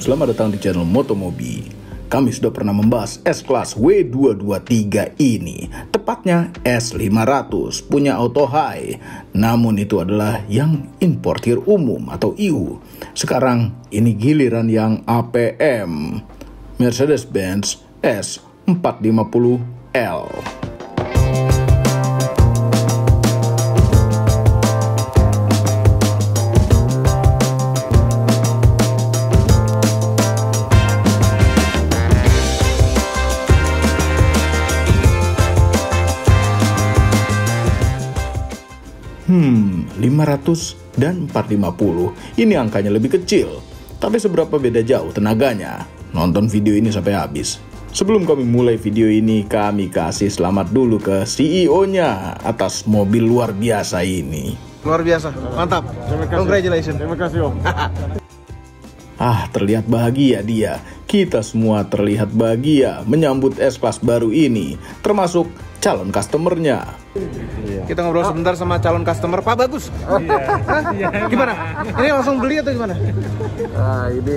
selamat datang di channel Motomobi. Kami sudah pernah membahas S-Class W223 ini, tepatnya S500, punya auto high. Namun itu adalah yang importir umum atau EU. Sekarang ini giliran yang APM, Mercedes-Benz S450L. Hmm, 500 dan 450. Ini angkanya lebih kecil. Tapi seberapa beda jauh tenaganya? Nonton video ini sampai habis. Sebelum kami mulai video ini, kami kasih selamat dulu ke CEO-nya atas mobil luar biasa ini. Luar biasa, mantap. Congratulations. Terima kasih Om. Terlihat bahagia dia. Kita semua terlihat bahagia menyambut S-Class baru ini, termasuk calon customernya. Kita ngobrol sebentar sama calon customer, Pak Bagus. Iya. Gimana? Ini langsung beli atau gimana? Ini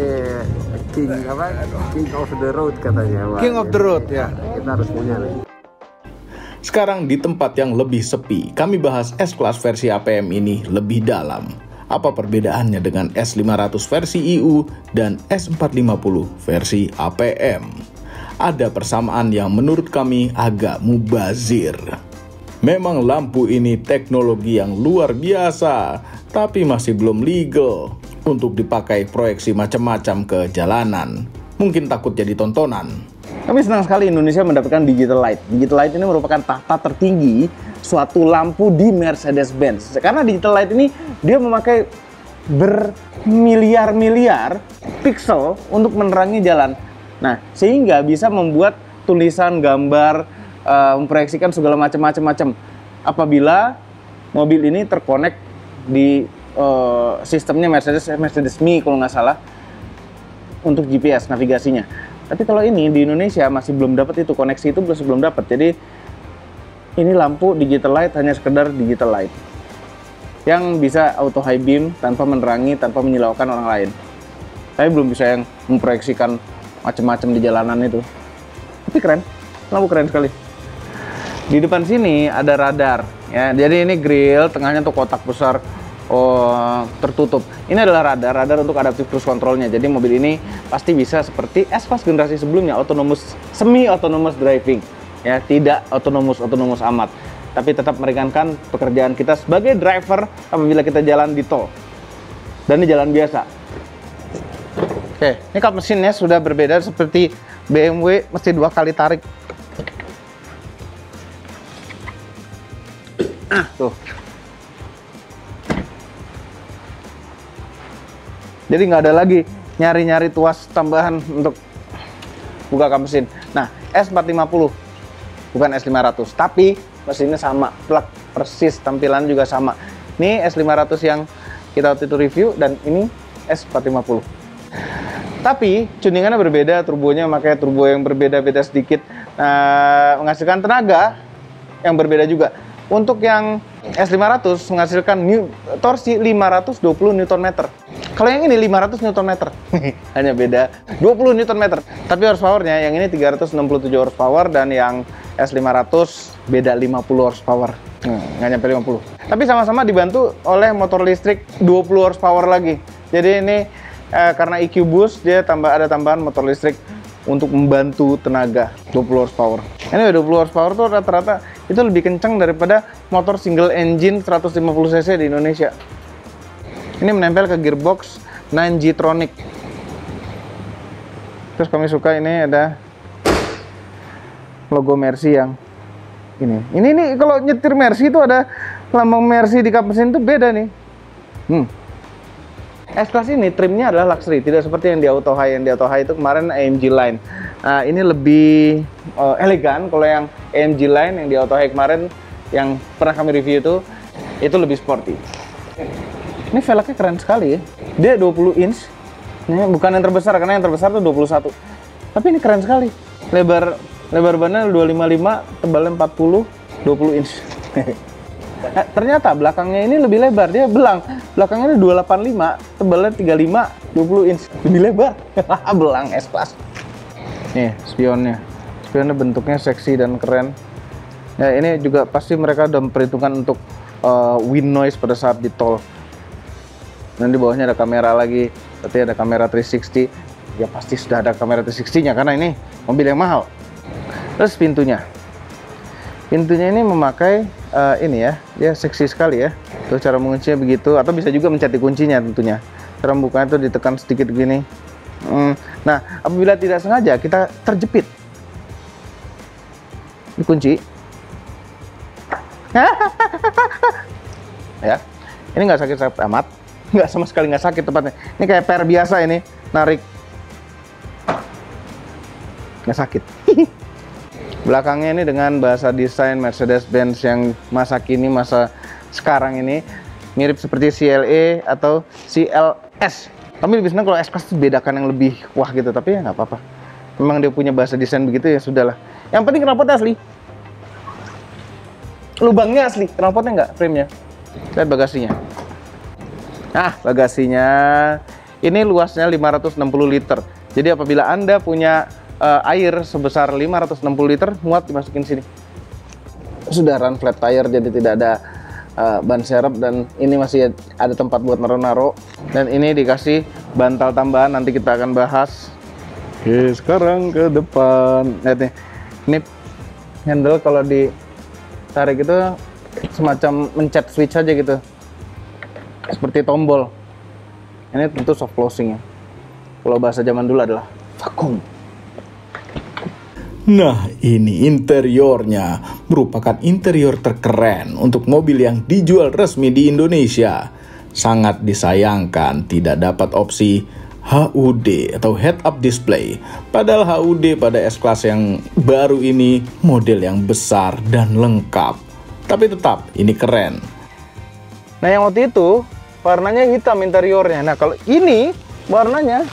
King of the Road katanya. Wah, King of the Road ya. Kita harus punya nih. Sekarang di tempat yang lebih sepi, kami bahas S-Class versi APM ini lebih dalam. Apa perbedaannya dengan S500 versi EU dan S450 versi APM? Ada persamaan yang menurut kami agak mubazir. Memang lampu ini teknologi yang luar biasa, tapi masih belum legal untuk dipakai proyeksi macam-macam ke jalanan. Mungkin takut jadi tontonan. Kami senang sekali Indonesia mendapatkan Digital Light. Digital Light ini merupakan tahta tertinggi suatu lampu di Mercedes-Benz. Karena Digital Light ini dia memakai bermiliar-miliar pixel untuk menerangi jalan. Nah, sehingga bisa membuat tulisan, gambar, memproyeksikan segala macam. Apabila mobil ini terkonek di sistemnya Mercedes Me kalau nggak salah untuk GPS navigasinya. Tapi kalau ini di Indonesia masih belum dapat itu, koneksi itu belum dapat. Jadi ini lampu digital light hanya sekedar digital light yang bisa auto high beam tanpa menerangi, tanpa menyilaukan orang lain. Tapi belum bisa yang memproyeksikan macam-macam di jalanan itu. Tapi keren, lampu keren sekali. Di depan sini ada radar, ya. Jadi ini grill, tengahnya tuh kotak besar, tertutup. Ini adalah radar untuk adaptive cruise controlnya. Jadi mobil ini pasti bisa seperti S-Class generasi sebelumnya, semi-autonomous driving. Ya, tidak autonomous amat, tapi tetap meringankan pekerjaan kita sebagai driver apabila kita jalan di tol dan di jalan biasa. Oke, ini kap mesinnya sudah berbeda seperti BMW, mesti 2 kali tarik. Tuh. Jadi nggak ada lagi nyari-nyari tuas tambahan untuk buka kap mesin. Nah, S450 bukan S500, tapi mesinnya sama, plug persis, tampilan juga sama. Ini S500 yang kita waktu itu review dan ini S450. Tapi tuningannya berbeda, turbonya pakai turbo yang berbeda-beda sedikit, menghasilkan tenaga yang berbeda juga. Untuk yang S500 menghasilkan torsi 520 Nm. Kalau yang ini 500 Nm. Hanya beda 20 Nm. Tapi horsepowernya yang ini 367 horsepower dan yang S500 beda 50 horsepower. Nggak nyampe 50. Tapi sama-sama dibantu oleh motor listrik 20 horsepower lagi. Jadi ini karena EQ boost dia ada tambahan motor listrik untuk membantu tenaga 20 horsepower. Ini 20 horsepower tuh rata-rata itu lebih kencang daripada motor single engine 150 cc di Indonesia. Ini menempel ke gearbox 9G-tronic. Terus kami suka ini ada logo Mercy yang ini. Ini kalau nyetir Mercy itu ada lambang Mercy di kap mesin itu beda nih. S-Class ini trimnya adalah luxury, tidak seperti yang di auto high. Yang di auto high itu kemarin AMG Line. Nah, ini lebih elegan. Kalau yang AMG Line yang di auto high kemarin yang pernah kami review itu lebih sporty. Ini velgnya keren sekali ya. Dia 20 inch. Ini bukan yang terbesar karena yang terbesar tuh 21. Tapi ini keren sekali. Lebar bannya 255, tebalnya 40, 20 inch. Ternyata belakangnya ini lebih lebar, dia belang. Belakangnya ada 285, tebalnya 35, 20 inch, lebih lebar. Belang S-Class. Nih, spionnya. Spionnya bentuknya seksi dan keren. Ya, ini juga pasti mereka udah memperhitungkan untuk wind noise pada saat di tol. Dan di bawahnya ada kamera lagi, berarti ada kamera 360. Ya pasti sudah ada kamera 360-nya karena ini mobil yang mahal. Terus pintunya ini memakai ini ya, dia seksi sekali ya. Tuh cara menguncinya begitu, atau bisa juga mencari kuncinya tentunya. Cara membukanya tuh ditekan sedikit gini. Nah, apabila tidak sengaja kita terjepit, dikunci. Ya, ini nggak sakit-sakit amat, nggak sama sekali nggak sakit tepatnya. Ini kayak per biasa ini, narik, nggak sakit. Belakangnya ini dengan bahasa desain Mercedes-Benz yang masa kini, masa sekarang ini mirip seperti CLE atau CLS. Tapi lebih senang kalau S-Class itu bedakan yang lebih wah gitu, tapi ya nggak apa-apa. Memang dia punya bahasa desain begitu ya sudahlah. Yang penting knalpotnya asli, lubangnya asli, knalpotnya nggak, frame-nya. Lihat bagasinya. Nah, bagasinya ini luasnya 560 liter. Jadi apabila Anda punya air sebesar 560 liter, muat dimasukin sini. Sudah run flat tire, jadi tidak ada ban serep, dan ini masih ada tempat buat naro-naro. Dan ini dikasih bantal tambahan, nanti kita akan bahas. Oke, sekarang ke depan. Lihat nih, ini handle kalau ditarik itu semacam mencet switch aja gitu, seperti tombol. Ini tentu soft closing ya. Kalau bahasa zaman dulu adalah vakum. Nah, ini interiornya, merupakan interior terkeren untuk mobil yang dijual resmi di Indonesia. Sangat disayangkan tidak dapat opsi HUD atau head up display. Padahal HUD pada S-Class yang baru ini model yang besar dan lengkap. Tapi tetap ini keren. Nah, yang waktu itu warnanya hitam interiornya. Nah, kalau ini warnanya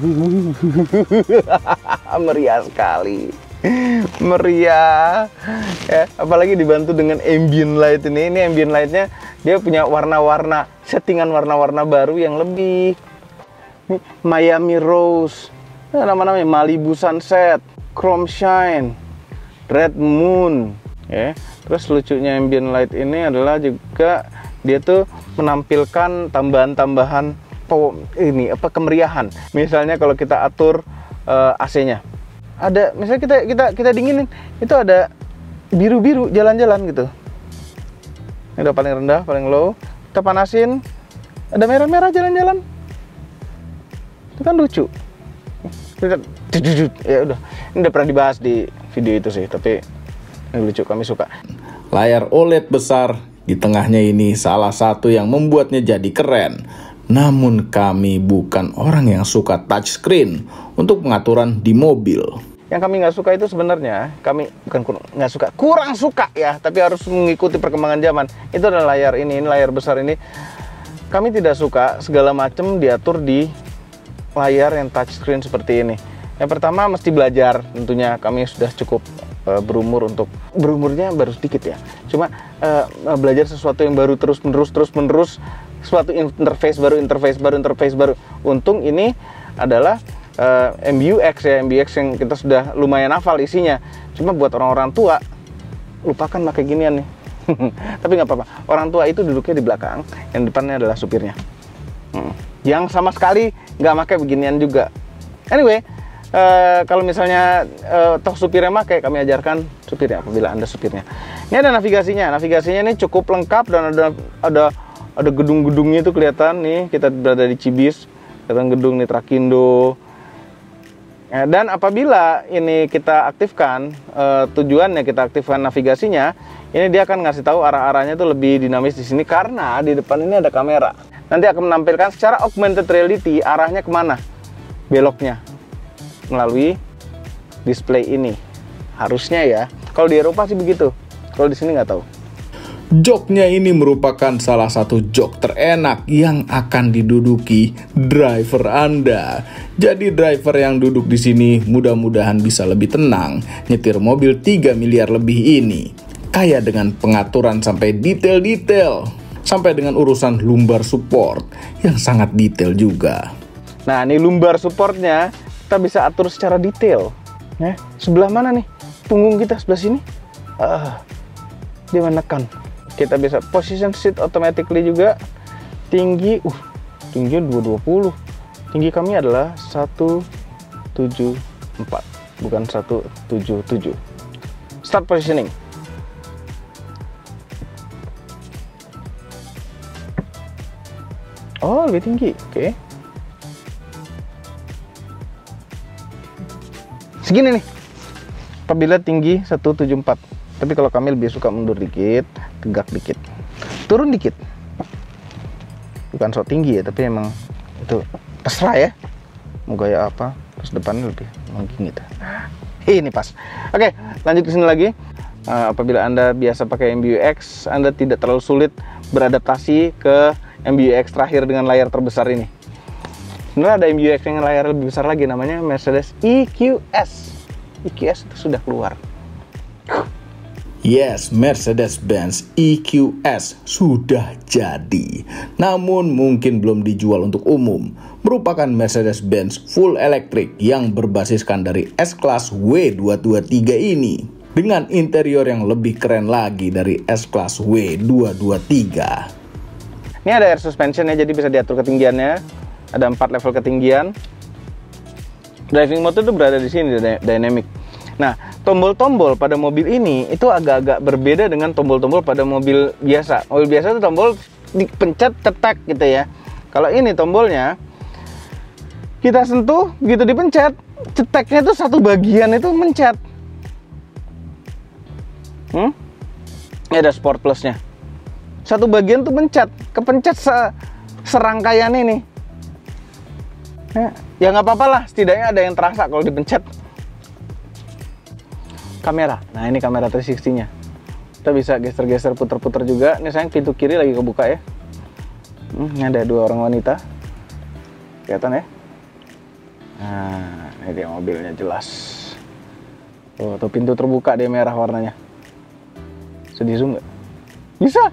meriah sekali. Meriah ya, apalagi dibantu dengan ambient light ini ambient lightnya dia punya warna-warna, settingan warna-warna baru yang lebih Miami Rose, nama-namanya Malibu Sunset, Chrome Shine, Red Moon ya. Terus lucunya ambient light ini adalah juga dia tuh menampilkan tambahan-tambahan kemeriahan. Misalnya kalau kita atur AC-nya, ada misalnya kita dinginin, itu ada biru-biru jalan-jalan gitu. Ini udah paling rendah, paling low. Kita panasin, ada merah-merah jalan-jalan. Itu kan lucu. Ya udah, ini udah pernah dibahas di video itu sih, tapi ini lucu, kami suka. Layar OLED besar di tengahnya ini salah satu yang membuatnya jadi keren. Namun kami bukan orang yang suka touchscreen untuk pengaturan di mobil. Yang kami nggak suka itu sebenarnya, kami bukan nggak suka, kurang suka ya, tapi harus mengikuti perkembangan zaman. Itu adalah layar ini layar besar ini. Kami tidak suka segala macam diatur di layar yang touchscreen seperti ini. Yang pertama mesti belajar, tentunya kami sudah cukup berumur untuk, berumurnya baru sedikit ya. Cuma belajar sesuatu yang baru terus menerus. Suatu interface baru. Untung ini adalah MBUX ya, MBUX yang kita sudah lumayan hafal isinya. Cuma buat orang-orang tua, lupakan pakai ginian nih. Tapi nggak apa-apa, orang tua itu duduknya di belakang, yang depannya adalah supirnya. Yang sama sekali nggak pakai beginian juga. Anyway, kalau misalnya toh supirnya pakai, kami ajarkan supirnya apabila Anda supirnya. Ini ada navigasinya. Navigasinya ini cukup lengkap dan ada gedung-gedungnya itu kelihatan nih, kita berada di Cibis, kelihatan gedung nih Trakindo. Ya, dan apabila ini kita aktifkan, tujuannya kita aktifkan navigasinya, ini dia akan ngasih tahu arah-arahnya itu lebih dinamis di sini karena di depan ini ada kamera. Nanti akan menampilkan secara augmented reality arahnya kemana, beloknya melalui display ini. Harusnya ya. Kalau di Eropa sih begitu. Kalau di sini nggak tahu. Joknya ini merupakan salah satu jok terenak yang akan diduduki driver Anda. Jadi driver yang duduk di sini mudah-mudahan bisa lebih tenang nyetir mobil 3 miliar lebih ini. Kaya dengan pengaturan sampai detail-detail. sampai dengan urusan lumbar support yang sangat detail juga. Nah, ini lumbar supportnya kita bisa atur secara detail. Ya, sebelah mana nih? Punggung kita sebelah sini. Dia menekan. Kita bisa position seat automatically juga. Tinggi, tinggi 220. Tinggi kami adalah 174, bukan 177. Start positioning. Oh, lebih tinggi. Oke. Segini nih. Apabila tinggi 174. Tapi kalau kami lebih suka mundur dikit, tegak dikit. Turun dikit. Bukan sok tinggi ya, tapi emang itu terserah ya. Mau gaya apa, terus depannya lebih mungkin gitu. Ini pas. Oke, lanjut ke sini lagi. Apabila Anda biasa pakai MBUX, Anda tidak terlalu sulit beradaptasi ke MBUX terakhir dengan layar terbesar ini. Sebenarnya ada MBUX dengan layar lebih besar lagi, namanya Mercedes EQS. EQS itu sudah keluar. Yes, Mercedes-Benz EQS sudah jadi. Namun mungkin belum dijual untuk umum. Merupakan Mercedes-Benz full electric yang berbasiskan dari S-Class W223 ini. Dengan interior yang lebih keren lagi dari S-Class W223. Ini ada air suspension ya, jadi bisa diatur ketinggiannya. Ada 4 level ketinggian. Driving mode itu berada di sini, dynamic. Nah, tombol-tombol pada mobil ini itu agak-agak berbeda dengan tombol-tombol pada mobil biasa. Mobil biasa itu tombol dipencet, cetak gitu ya. Kalau ini tombolnya kita sentuh, begitu dipencet, ceteknya itu satu bagian itu mencet. Ini ada Sport Plus-nya. Satu bagian tuh mencet, kepencet serangkaian ini. Ya nggak apa-apa lah, setidaknya ada yang terasa kalau dipencet. Kamera, nah ini kamera 360-nya. Kita bisa geser-geser, puter-puter juga. Ini sayang pintu kiri lagi kebuka ya. Ini ada 2 orang wanita. Kelihatan ya? Nah, ini dia mobilnya jelas. Tuh pintu terbuka, dia merah warnanya. Bisa di zoom nggak? Bisa.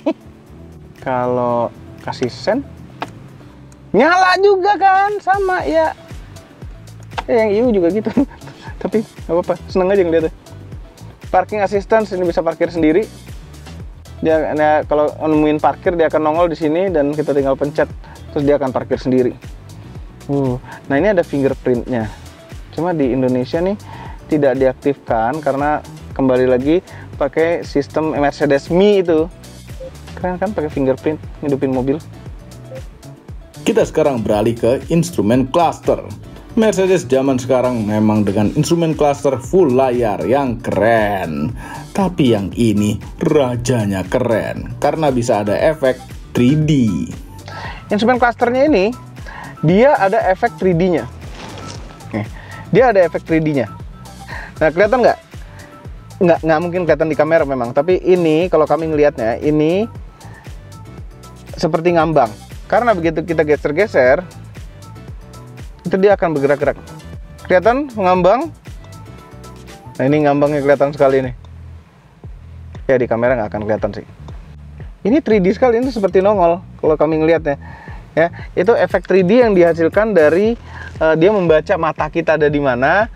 Kalau kasih sen, nyala juga kan, sama ya. Yang IU juga gitu. Tapi nggak apa-apa, seneng aja ngeliatnya. Parking assistance, ini bisa parkir sendiri. Dia kalau nemuin parkir dia akan nongol di sini dan kita tinggal pencet, terus dia akan parkir sendiri. Nah ini ada fingerprintnya. Cuma di Indonesia nih tidak diaktifkan karena kembali lagi pakai sistem Mercedes Me itu. Keren kan pakai fingerprint ngidupin mobil. Kita sekarang beralih ke instrumen cluster. Mercedes zaman sekarang memang dengan instrumen cluster full layar yang keren. Tapi yang ini rajanya keren karena bisa ada efek 3D. Instrumen clusternya ini dia ada efek 3D-nya. Dia ada efek 3D-nya. Nah, kelihatan nggak? Nggak mungkin kelihatan di kamera memang. Tapi ini kalau kami ngelihatnya ini seperti ngambang. Karena begitu kita geser-geser, itu dia akan bergerak-gerak. Kelihatan ngambang? Nah ini ngambangnya kelihatan sekali nih. Ya di kamera nggak akan kelihatan sih. Ini 3D sekali, ini seperti nongol kalau kami ngelihatnya. Ya, itu efek 3D yang dihasilkan dari dia membaca mata kita ada di mana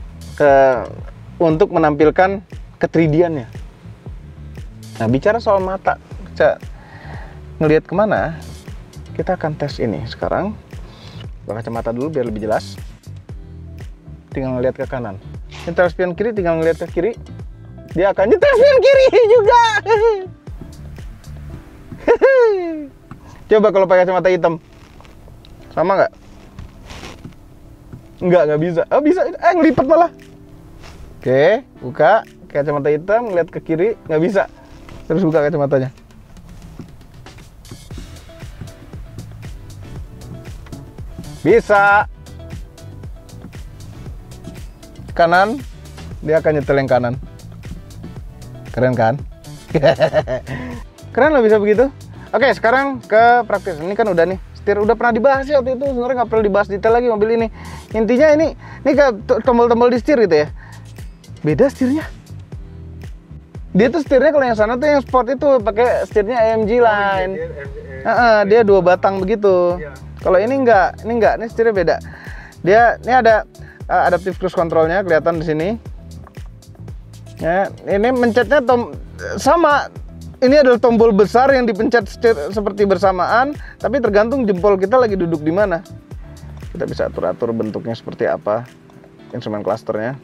untuk menampilkan ke-3D-annya. Nah bicara soal mata, kita ngelihat kemana? Kita akan tes ini sekarang. Pakai kacamata dulu biar lebih jelas. Tinggal ngelihat ke kanan. Nyetel spion kiri, tinggal ngelihat ke kiri. Dia akan nyetel spion kiri juga. Coba kalau pakai kacamata hitam, sama nggak? Nggak bisa. Oh bisa, ngelipet malah. Oke, buka kacamata hitam, ngelihat ke kiri, nggak bisa. Terus buka kacamatanya. Bisa. Kanan, dia akan nyetel yang kanan. Keren kan? Keren loh bisa begitu. Oke, sekarang ke praktis. Ini kan udah nih, setir udah pernah dibahas ya waktu itu. Sebenarnya nggak perlu dibahas detail lagi mobil ini. Intinya ini kayak tombol-tombol di setir gitu ya. Beda setirnya. Dia tuh setirnya kalau yang sana tuh yang sport itu pakai setirnya AMG line. Dia 2 batang begitu. Kalau ini enggak, ini setirnya beda. Dia ini ada adaptive cruise controlnya kelihatan di sini. Ya, ini mencetnya sama. Ini adalah tombol besar yang dipencet seperti bersamaan, tapi tergantung jempol kita lagi duduk di mana. Kita bisa atur-atur bentuknya seperti apa, instrumen clusternya.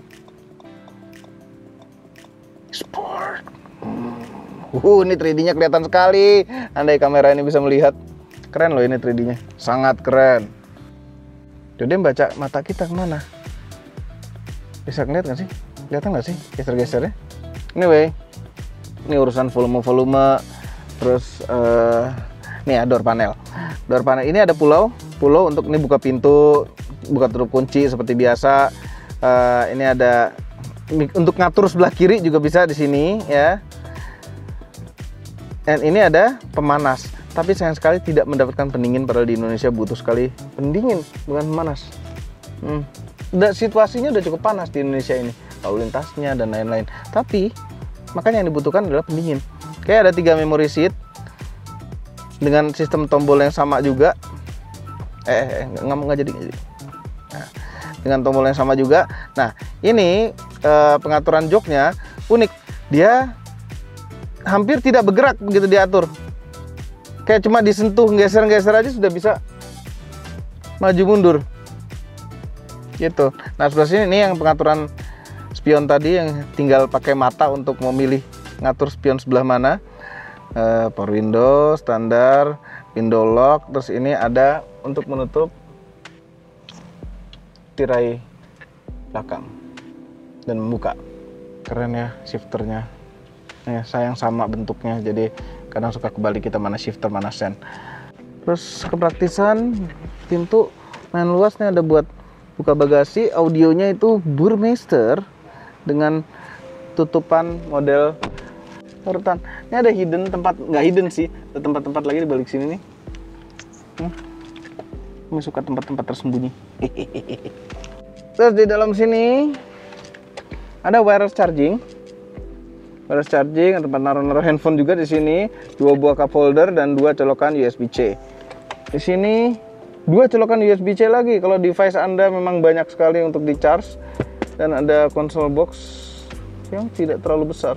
Sport. Ini 3D-nya kelihatan sekali. Andai kamera ini bisa melihat, keren loh ini 3D-nya, sangat keren. Jadi baca mata kita kemana? Bisa ngeliat nggak sih? Kelihatan nggak sih geser-gesernya? Anyway, ini urusan volume, terus nih ya door panel. Door panel ini ada pulau untuk ini buka pintu, buka tutup kunci seperti biasa. Ini ada untuk ngatur sebelah kiri juga bisa di sini ya. Dan ini ada pemanas. Tapi sayang sekali tidak mendapatkan pendingin, padahal di Indonesia butuh sekali pendingin bukan pemanas. Situasinya udah cukup panas di Indonesia ini, lalu lintasnya dan lain-lain. Tapi makanya yang dibutuhkan adalah pendingin. Kayak ada 3 memory seat dengan sistem tombol yang sama juga. Nggak jadi. Nah, dengan tombol yang sama juga. Nah, ini pengaturan joknya unik. Dia hampir tidak bergerak begitu diatur. Kayak cuma disentuh, geser-geser aja sudah bisa maju mundur. Gitu. Nah, sebelah sini ini yang pengaturan spion tadi yang tinggal pakai mata untuk memilih ngatur spion sebelah mana. Power window, standar, window lock, terus ini ada untuk menutup tirai belakang dan membuka. Keren ya shifternya. Sayang sama bentuknya, jadi kadang suka kebalik kita mana shifter mana sen. Terus kepraktisan pintu main luasnya ada buat buka bagasi. Audionya itu Burmeister dengan tutupan model urutan. Ini ada hidden tempat, nggak hidden sih, ada tempat-tempat lagi di balik sini nih. Aku suka tempat-tempat tersembunyi. Terus di dalam sini ada wireless charging. Wireless charging, tempat naruh handphone juga di sini. 2 buah cup holder dan 2 colokan USB-C. Di sini 2 colokan USB-C lagi kalau device Anda memang banyak sekali untuk di-charge. Dan ada console box yang tidak terlalu besar.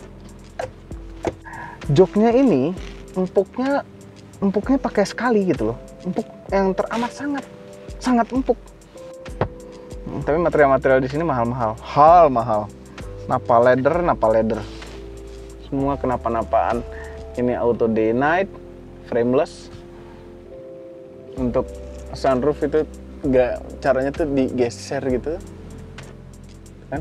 Joknya ini empuknya pakai sekali gitu loh. Empuk yang teramat sangat empuk. Tapi material-material di sini mahal. Napa leather. Semua kenapa-napaan. Ini auto day night, frameless. Untuk sunroof itu caranya tuh digeser gitu. Kan?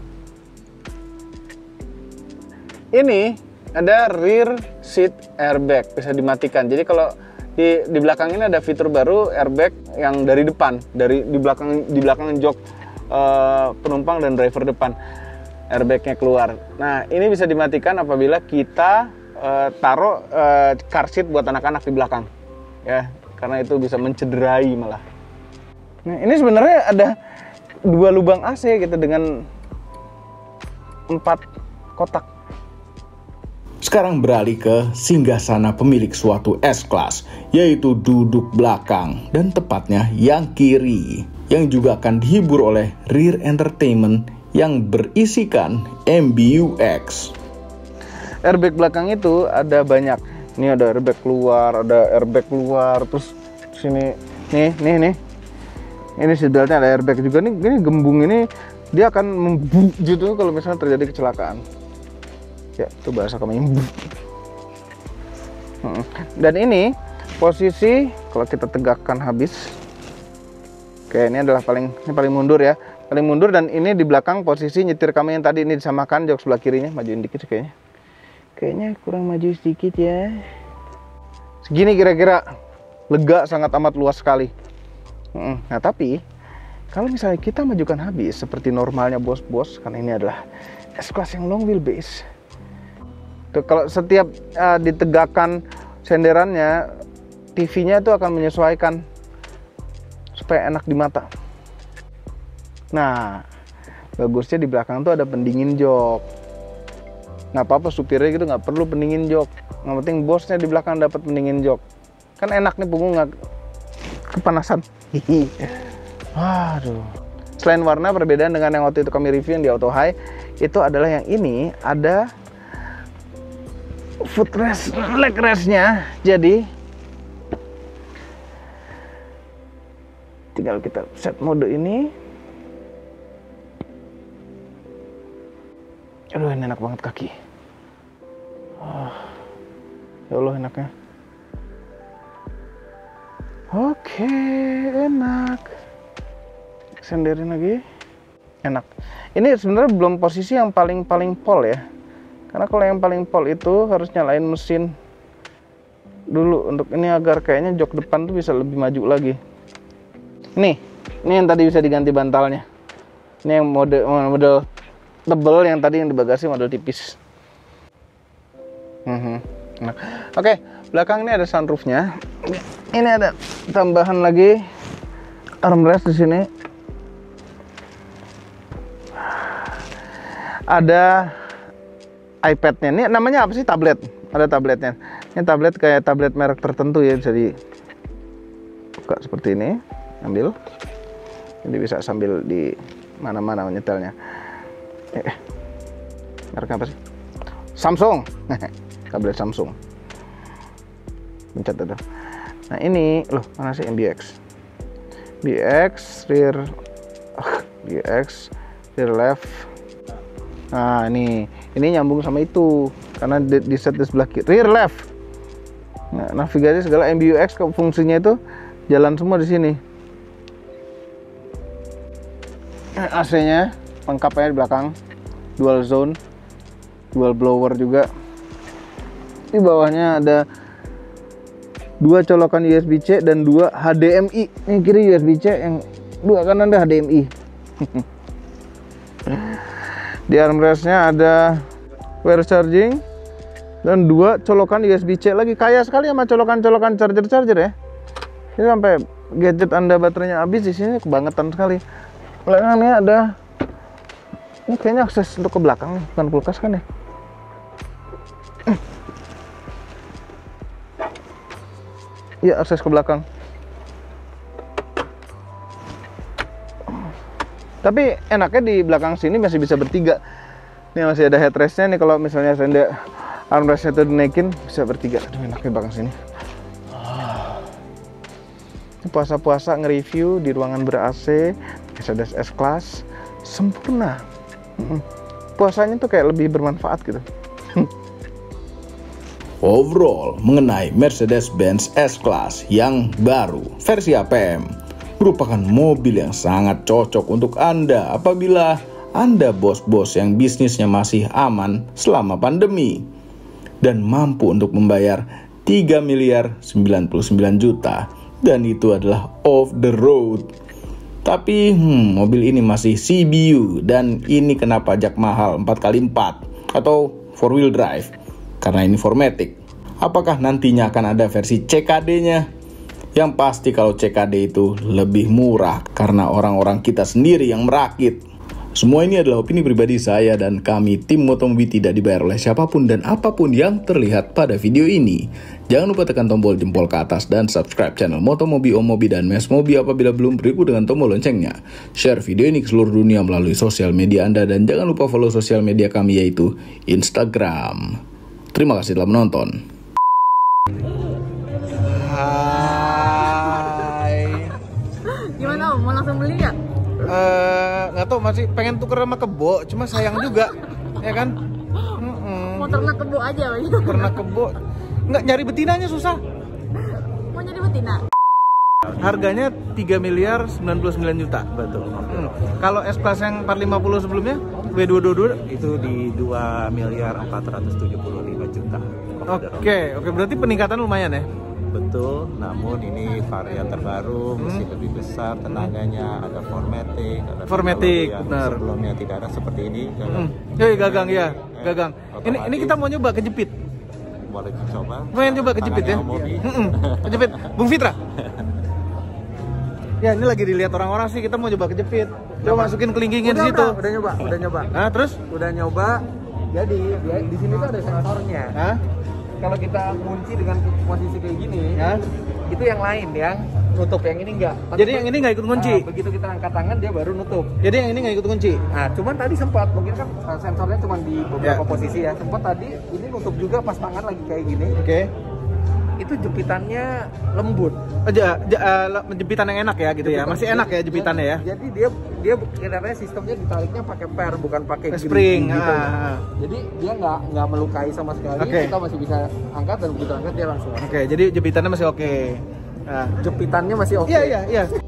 Ini ada rear seat airbag, bisa dimatikan. Jadi kalau di belakang ini ada fitur baru airbag yang dari depan, di belakang jok penumpang dan driver depan. Airbagnya keluar. Nah, ini bisa dimatikan apabila kita taruh car seat buat anak-anak di belakang, ya, karena itu bisa mencederai malah. Nah, ini sebenarnya ada 2 lubang AC gitu dengan 4 kotak. Sekarang beralih ke singgasana pemilik suatu S-Class, yaitu duduk belakang dan tepatnya yang kiri, yang juga akan dihibur oleh rear entertainment yang berisikan MBUX. Airbag belakang itu ada banyak. Ini ada airbag keluar, terus sini nih. Ini seatbeltnya ada airbag juga nih. Ini gembung ini dia akan membuk gitu kalau misalnya terjadi kecelakaan. Ya, itu bahasa kami. Dan ini posisi kalau kita tegakkan habis. Oke, ini adalah paling mundur ya. Paling mundur, dan ini di belakang posisi nyetir kami yang tadi ini disamakan jok sebelah kirinya, majuin dikit kayaknya. Kayaknya kurang maju sedikit ya. Segini kira-kira, lega, sangat amat luas sekali. Nah, tapi kalau misalnya kita majukan habis seperti normalnya bos-bos, karena ini adalah S-Class yang long wheelbase. Tuh, kalau setiap ditegakkan senderannya, TV-nya itu akan menyesuaikan supaya enak di mata. Nah, bagusnya di belakang tuh ada pendingin jok. Nggak apa-apa supirnya gitu nggak perlu pendingin jok. Yang penting bosnya di belakang dapat pendingin jok. Kan enak nih punggung nggak kepanasan. Waduh. Selain warna, perbedaan dengan yang waktu itu kami review yang di Auto High itu adalah yang ini ada footrest, leg restnya. Jadi tinggal kita set mode ini. Aduh, ini enak banget kaki. Ya Allah, enaknya. Oke, enak. Senderin lagi. Enak. Ini sebenarnya belum posisi yang paling pol ya. Karena kalau yang paling pol itu harus nyalain mesin dulu untuk ini agar kayaknya jok depan tuh bisa lebih maju lagi. Ini yang tadi bisa diganti bantalnya. Ini yang model tebel, yang tadi yang di bagasi model tipis. Nah. Oke, belakang ini ada sunroofnya. Ini ada tambahan lagi armrest di sini. Ada iPad-nya. Ini namanya apa sih? Tablet. Ada tabletnya. Ini tablet kayak tablet merek tertentu ya, bisa dibuka seperti ini. Ambil. Jadi bisa sambil di mana-mana menyetelnya. Mereknya apa sih? Samsung. Tablet Samsung. Pencet itu. Nah ini loh, mana sih MBX? BX rear left. Nah ini nyambung sama itu karena di set di sebelah kiri rear left. Nah, navigasi segala MBUX fungsinya itu jalan semua di sini. AC-nya lengkap ya di belakang, dual zone, dual blower juga. Di bawahnya ada 2 colokan USB-C dan 2 HDMI. Ini kiri USB-C, yang 2 kanan ada HDMI. Di armrestnya ada wire charging dan 2 colokan USB-C lagi. Kaya sekali sama colokan-colokan charger ya. Ini sampai gadget Anda baterainya habis di sini kebangetan sekali. Belakangnya ada, ini kayaknya akses untuk ke belakang nih, bukan kulkas kan ya? Iya, akses ke belakang. Tapi enaknya di belakang sini masih bisa bertiga. Ini masih ada headrestnya nih, kalau misalnya saya armrestnya itu dinaikin bisa bertiga. Aduh, enaknya belakang sini. Ini puasa-puasa nge-review di ruangan ber-AC Mercedes S-Class sempurna. Puasanya tuh kayak lebih bermanfaat gitu. Overall, mengenai Mercedes-Benz S-Class yang baru versi APM merupakan mobil yang sangat cocok untuk Anda apabila Anda bos-bos yang bisnisnya masih aman selama pandemi dan mampu untuk membayar 3.099 juta, dan itu adalah off the road. Tapi mobil ini masih CBU dan ini kena pajak mahal 4x4 atau 4-wheel drive karena ini 4matic. Apakah nantinya akan ada versi CKD-nya? Yang pasti kalau CKD itu lebih murah karena orang-orang kita sendiri yang merakit. Semua ini adalah opini pribadi saya dan kami tim Motomobi tidak dibayar oleh siapapun dan apapun yang terlihat pada video ini. Jangan lupa tekan tombol jempol ke atas dan subscribe channel Motomobi, Omobi, dan Mesmobi apabila belum, berikut dengan tombol loncengnya. Share video ini ke seluruh dunia melalui sosial media Anda dan jangan lupa follow sosial media kami yaitu Instagram. Terima kasih telah menonton. Hai. Gimana Om? Mau langsung beli nggak? Nggak tahu, masih pengen tuker sama kebo, cuma sayang juga, ya kan? Mau ternak kebo aja begitu. Ternak kebo, nggak, nyari betinanya susah. Mau jadi betina? Harganya 3.099 juta. Betul. Kalau S-Class yang 450 sebelumnya, W222? Itu di 2.475 juta. Oke, berarti peningkatan lumayan ya? Betul, namun ini varian terbaru, mesin lebih besar, tenaganya ada 4matic, ada 4matic, yang benar. sebelumnya tidak ada seperti ini. Gagang ya, gagang. Ini kita mau nyoba kejepit. Boleh dicoba. Pengen coba kejepit ya? Tangannya Omobi. Kejepit, Bung Fitra. Ya ini lagi dilihat orang-orang sih, kita mau coba kejepit. Coba masukin kelingkingnya di situ. Udah nyoba. Nah terus? Udah nyoba. Jadi di sini tuh ada sensornya. Hah? Kalau kita kunci dengan posisi kayak gini, Ya. itu yang lain yang nutup, yang ini enggak. Jadi yang ini nggak ikut kunci. Begitu kita angkat tangan dia baru nutup. Jadi yang ini nggak ikut kunci. Nah, cuman tadi sempat mungkin kan sensornya cuma di beberapa Ya. posisi ya. Sempat tadi ini nutup juga pas tangan lagi kayak gini. Oke. Itu jepitannya lembut. Jepitan yang enak ya gitu ya. Masih enak ya jepitannya ya. Jadi dia katanya sistemnya ditariknya pakai per bukan pakai Spring. gitu. Ah. Jadi dia nggak melukai sama sekali. Oke. Kita masih bisa angkat dan begitu angkat dia langsung. Oke, jadi jepitannya masih oke. Nah, Jepitannya masih oke. iya.